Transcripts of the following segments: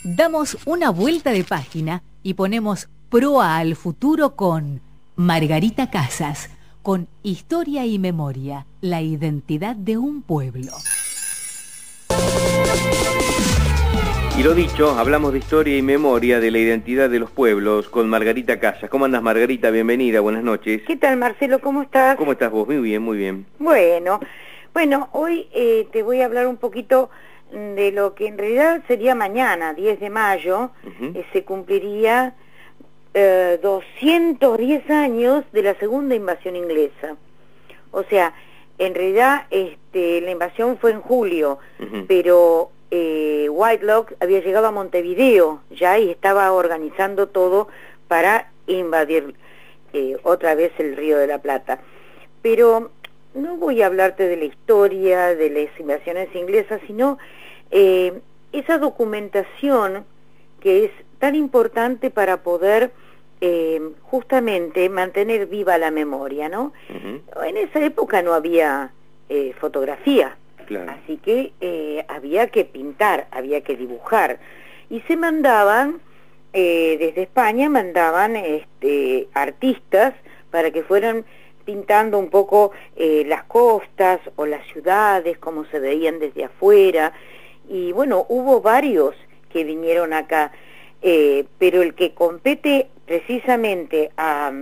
Damos una vuelta de página y ponemos proa al futuro con Margarita Casas, con Historia y Memoria, la identidad de un pueblo. Y lo dicho, hablamos de historia y memoria de la identidad de los pueblos con Margarita Casas. ¿Cómo andas, Margarita? Bienvenida, buenas noches. ¿Qué tal, Marcelo? ¿Cómo estás? ¿Cómo estás vos? Muy bien, muy bien. Bueno, hoy te voy a hablar un poquito de lo que en realidad sería mañana, 10 de mayo, se cumpliría 210 años de la segunda invasión inglesa. O sea, en realidad la invasión fue en julio, pero Whitelock había llegado a Montevideo ya y estaba organizando todo para invadir otra vez el Río de la Plata. Pero no voy a hablarte de la historia de las invasiones inglesas, sino esa documentación que es tan importante para poder justamente mantener viva la memoria, ¿no? En esa época no había fotografía, claro. Así que había que pintar, había que dibujar, y se mandaban, desde España mandaban artistas para que fueran pintando un poco las costas o las ciudades, como se veían desde afuera, y bueno, hubo varios que vinieron acá, pero el que compete precisamente a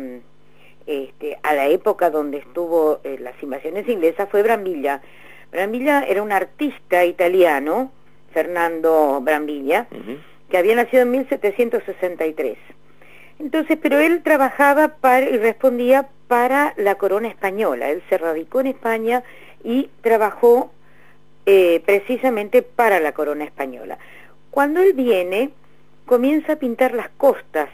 la época donde estuvo las invasiones inglesas fue Brambilla. Brambilla era un artista italiano, Fernando Brambilla, que había nacido en 1763. Entonces, pero él trabajaba y respondía para la corona española. Él se radicó en España y trabajó precisamente para la corona española. Cuando él viene, comienza a pintar las costas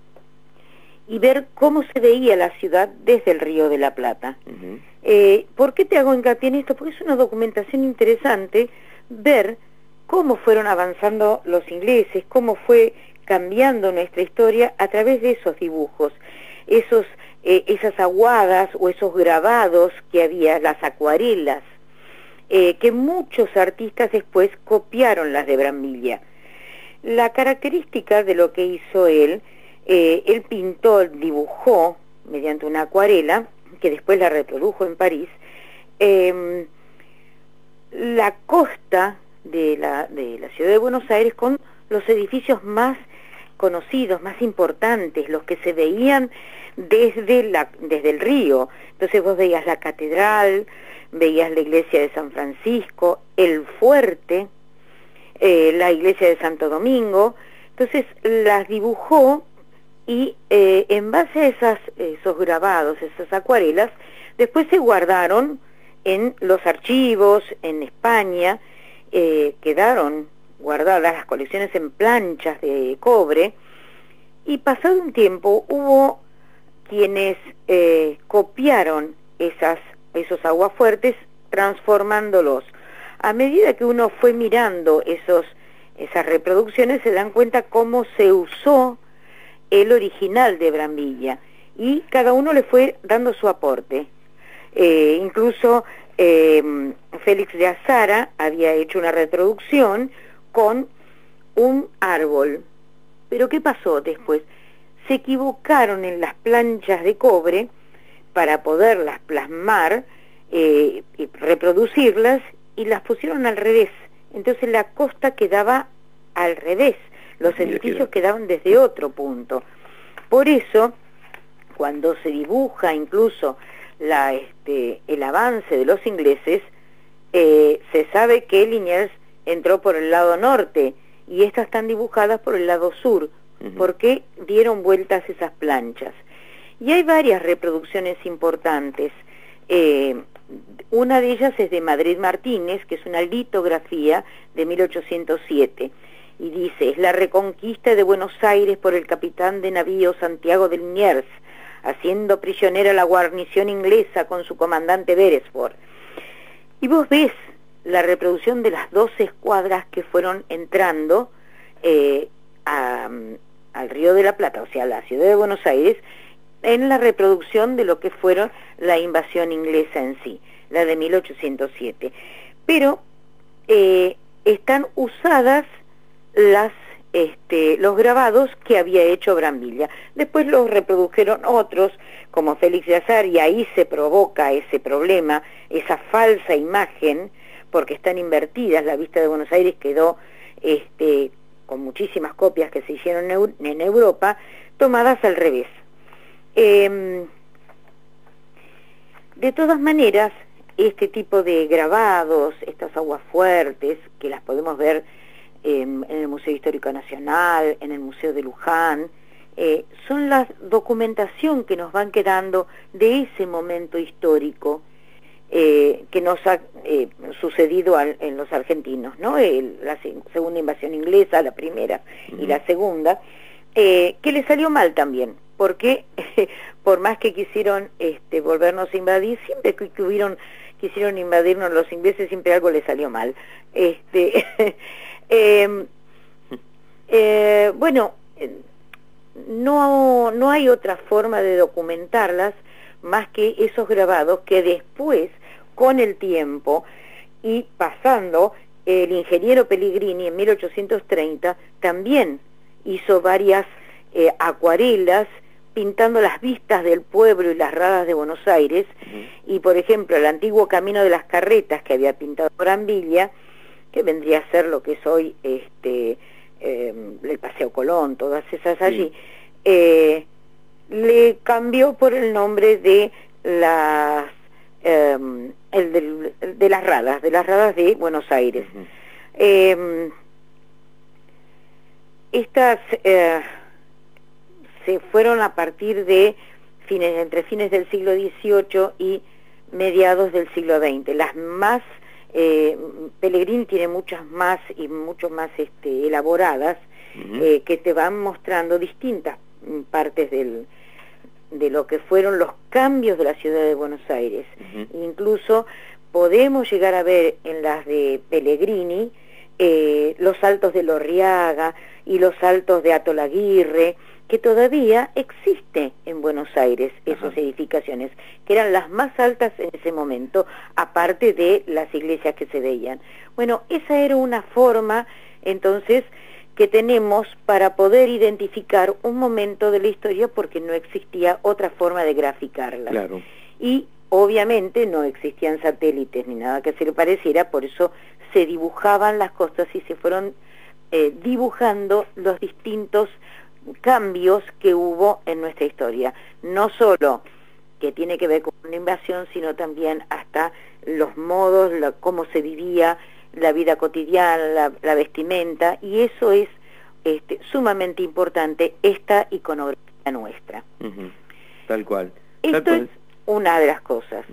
y ver cómo se veía la ciudad desde el Río de la Plata. ¿Por qué te hago hincapié en esto? Porque es una documentación interesante ver cómo fueron avanzando los ingleses, cómo fue cambiando nuestra historia a través de esos dibujos, esas aguadas o esos grabados que había, las acuarelas, que muchos artistas después copiaron las de Brambilla. La característica de lo que hizo él pintó, dibujó mediante una acuarela, que después la reprodujo en París, la costa de la ciudad de Buenos Aires con los edificios más conocidos, más importantes, los que se veían desde el río. Entonces vos veías la catedral, veías la iglesia de San Francisco, el fuerte, la iglesia de Santo Domingo. Entonces las dibujó y en base a esos grabados, esas acuarelas, después se guardaron en los archivos en España, quedaron guardadas las colecciones en planchas de cobre, y pasado un tiempo hubo quienes copiaron esos aguafuertes, transformándolos. A medida que uno fue mirando esas reproducciones, se dan cuenta cómo se usó el original de Brambilla, y cada uno le fue dando su aporte. Incluso Félix de Azara había hecho una reproducción con un árbol. Pero ¿qué pasó después? Se equivocaron en las planchas de cobre para poderlas plasmar y reproducirlas, y las pusieron al revés. Entonces la costa quedaba al revés, los edificios quedaban desde otro punto. Por eso, cuando se dibuja incluso el avance de los ingleses, se sabe que Liniers entró por el lado norte y estas están dibujadas por el lado sur, porque dieron vueltas esas planchas. Y hay varias reproducciones importantes. Una de ellas es de Madrid Martínez, que es una litografía de 1807, y dice: es la reconquista de Buenos Aires por el capitán de navío Santiago de Liniers, haciendo prisionera la guarnición inglesa con su comandante Beresford. Y vos ves la reproducción de las 12 escuadras que fueron entrando al Río de la Plata, o sea, a la ciudad de Buenos Aires, en la reproducción de lo que fueron la invasión inglesa en sí, la de 1807. Pero están usadas las los grabados que había hecho Brambilla. Después los reprodujeron otros, como Félix de Azar, y ahí se provoca ese problema, esa falsa imagen, porque están invertidas. La vista de Buenos Aires quedó con muchísimas copias que se hicieron en Europa, tomadas al revés. De todas maneras, este tipo de grabados, estas aguafuertes, que las podemos ver en el Museo Histórico Nacional, en el Museo de Luján, son la documentación que nos van quedando de ese momento histórico que nos ha sucedido en los argentinos, ¿no? La segunda invasión inglesa, la primera y la segunda, que le salió mal también, porque por más que quisieron volvernos a invadir, siempre que quisieron invadirnos los ingleses, siempre algo les salió mal. Bueno, no hay otra forma de documentarlas más que esos grabados que después, con el tiempo y pasando, el ingeniero Pellegrini en 1830 también hizo varias acuarelas pintando las vistas del pueblo y las radas de Buenos Aires, y por ejemplo el antiguo Camino de las Carretas que había pintado Brambilla, que vendría a ser lo que es hoy el Paseo Colón, todas esas allí, le cambió por el nombre de las de las radas de Buenos Aires. Estas se fueron a partir de entre fines del siglo XVIII y mediados del siglo XX. Las más Pellegrini tiene muchas más y mucho más elaboradas, que te van mostrando distintas partes de lo que fueron los cambios de la ciudad de Buenos Aires. Incluso podemos llegar a ver en las de Pellegrini los saltos de Lorriaga y los saltos de Atolaguirre, que todavía existe en Buenos Aires, esas edificaciones, que eran las más altas en ese momento, aparte de las iglesias que se veían. Bueno, esa era una forma, entonces, que tenemos para poder identificar un momento de la historia, porque no existía otra forma de graficarla. Claro. Y obviamente no existían satélites ni nada que se le pareciera, por eso se dibujaban las cosas y se fueron dibujando los distintos cambios que hubo en nuestra historia, no solo que tiene que ver con una invasión, sino también hasta los modos, cómo se vivía, la vida cotidiana, la vestimenta, y eso es sumamente importante, esta iconografía nuestra. Tal cual. Esto es una de las cosas.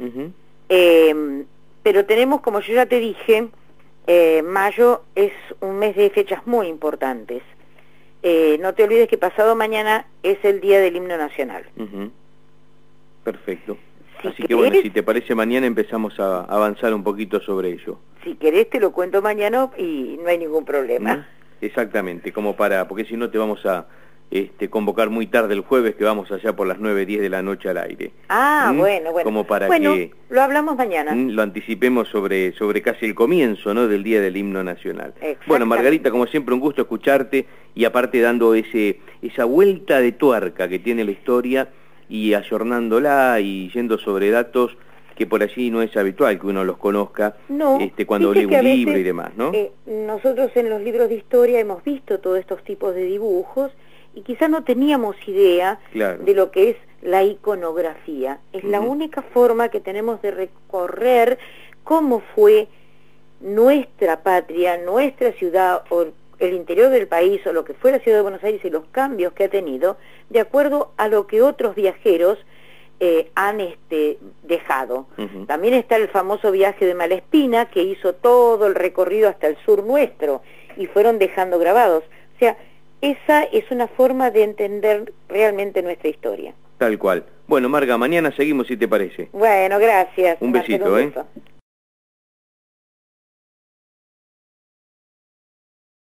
Pero tenemos, como yo ya te dije, mayo es un mes de fechas muy importantes. No te olvides que pasado mañana es el día del himno nacional. Perfecto. Así que bueno, si te parece, mañana empezamos a avanzar un poquito sobre ello. Si querés te lo cuento mañana y no hay ningún problema. Exactamente, porque si no te vamos a convocar muy tarde el jueves, que vamos allá por las 9, 10 de la noche al aire. Bueno. Como para que lo hablamos mañana. Lo anticipemos sobre casi el comienzo, ¿no?, del día del himno nacional. Bueno, Margarita, como siempre, un gusto escucharte, y aparte dando esa vuelta de tuerca que tiene la historia, y ayornándola y yendo sobre datos que por allí no es habitual que uno los conozca, cuando lee un libro y demás, ¿no? Nosotros en los libros de historia hemos visto todos estos tipos de dibujos, y quizás no teníamos idea de lo que es la iconografía. Es la única forma que tenemos de recorrer cómo fue nuestra patria, nuestra ciudad, o el interior del país, o lo que fue la ciudad de Buenos Aires, y los cambios que ha tenido, de acuerdo a lo que otros viajeros han dejado. También está el famoso viaje de Malespina, que hizo todo el recorrido hasta el sur nuestro, y fueron dejando grabados. O sea, esa es una forma de entender realmente nuestra historia. Tal cual. Bueno, Marga, mañana seguimos, si te parece. Bueno, gracias. Un besito,